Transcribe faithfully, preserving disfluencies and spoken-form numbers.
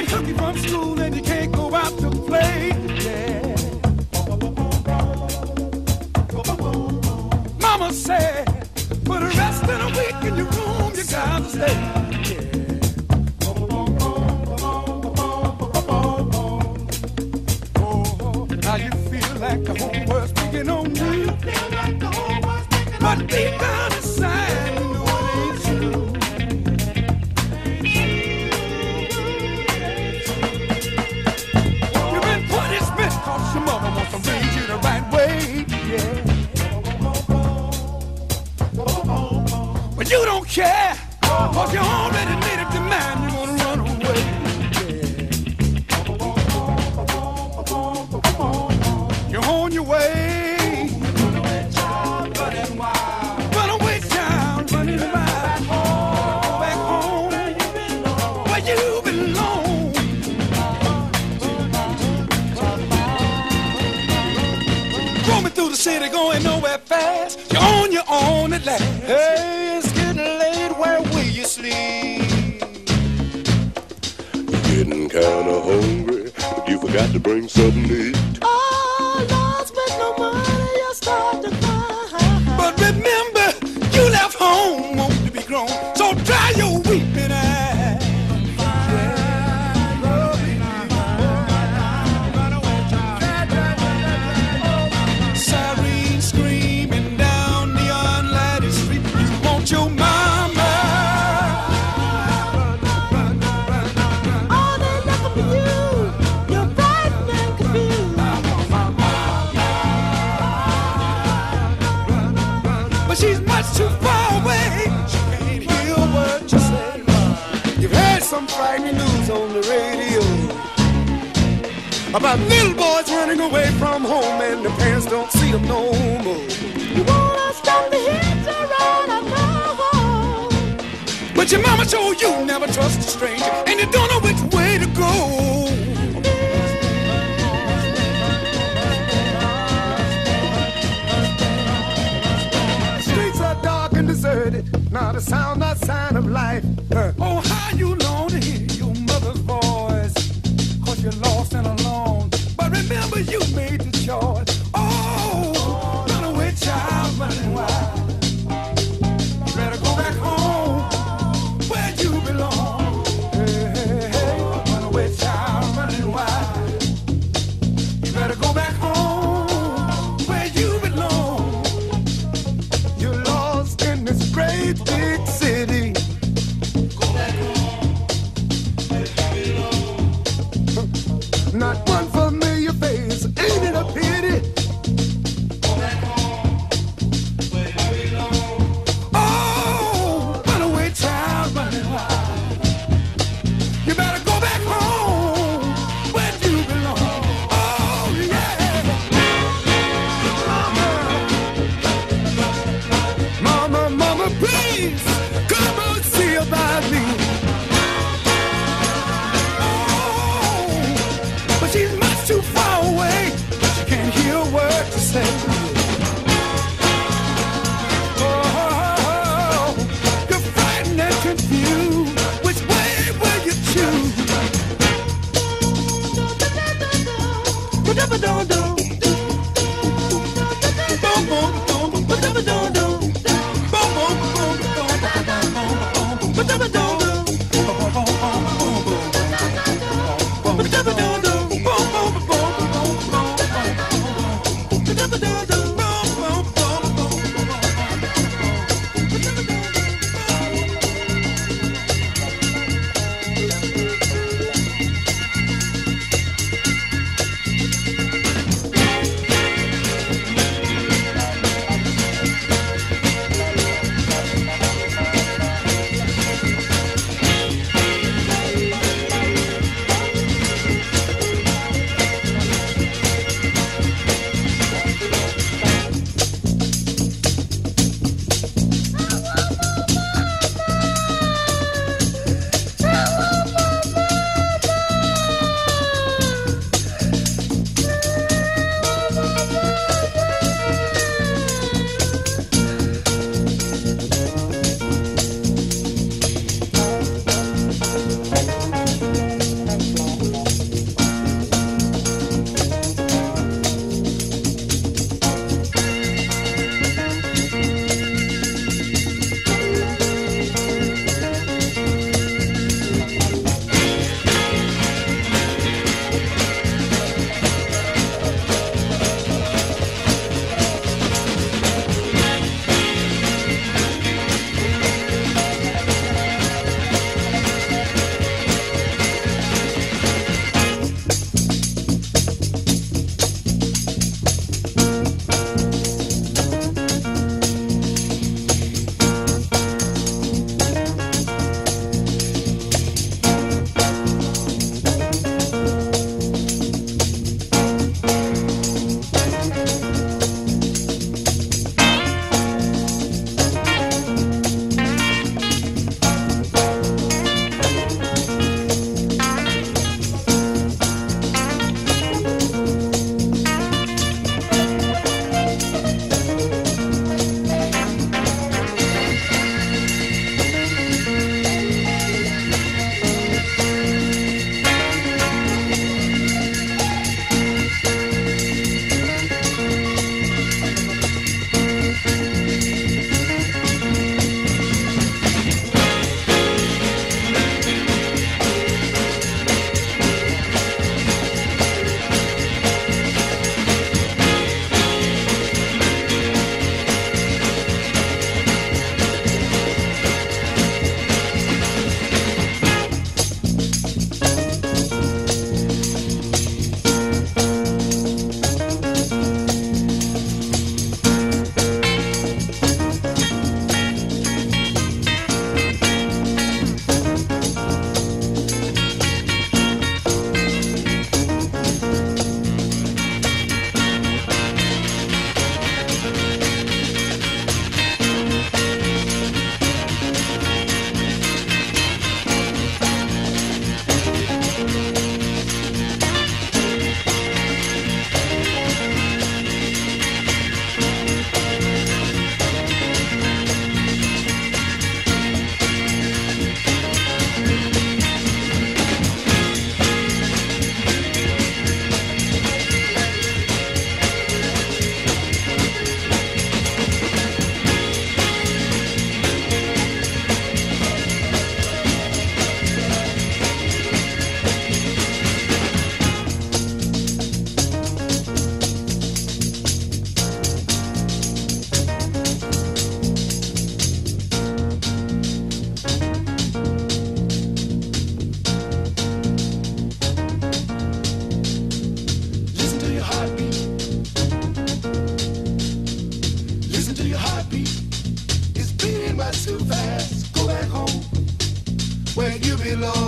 been hooky from school and you can't go out to play. Yeah. Mama said, for the rest of the week in your room you gotta stay. Yeah. Oh, now you feel like the whole world's picking on you. But deep down inside, you know it ain't true. You've been punishment 'cause your mother wants to raise you the right way, yeah. But you don't care, 'cause you already made up your mind you wanna run away, yeah. You're on your way. City going nowhere fast. You're on your own at last. Hey, it's getting late. Where will you sleep? You're getting kinda hungry, but you forgot to bring something to eat. Oh, lost with no money, you start to cry. But remember, you left home, want to be grown. So dry your weeping eyes. Your mama, oh, they looking for you. You're frightened and confused. But she's much too far away. She can't hear what you say. You've heard some frightening news on the radio about little boys running away from home and the parents don't see them no more. You wanna stop the hits around, I know. But your mama told you never trust a stranger, and you don't know which way to go. The streets are dark and deserted, not a sound, not sign of life. Uh, oh, how you long to hear your mother's voice, 'cause you're lost and alone. But remember you made the choice. Oh, runaway child running wild. You better go back home where you belong. Hey, hey, hey, runaway child running wild. You better go back home where you belong. You're lost in this great big city. Go back home where you belong. Not one familiar face, ain't it a pity? Go back home where you belong. Oh, runaway child running wild. You better go back home where you belong. Oh, yeah. Mama, mama, mama, please come and see about me. Oh, but she's much too far away. She can't hear a word you say. Oh, you're frightened and confused. Which way will you choose? Boom, boom, boom, boom, boom, boom, boom. back home where you belong.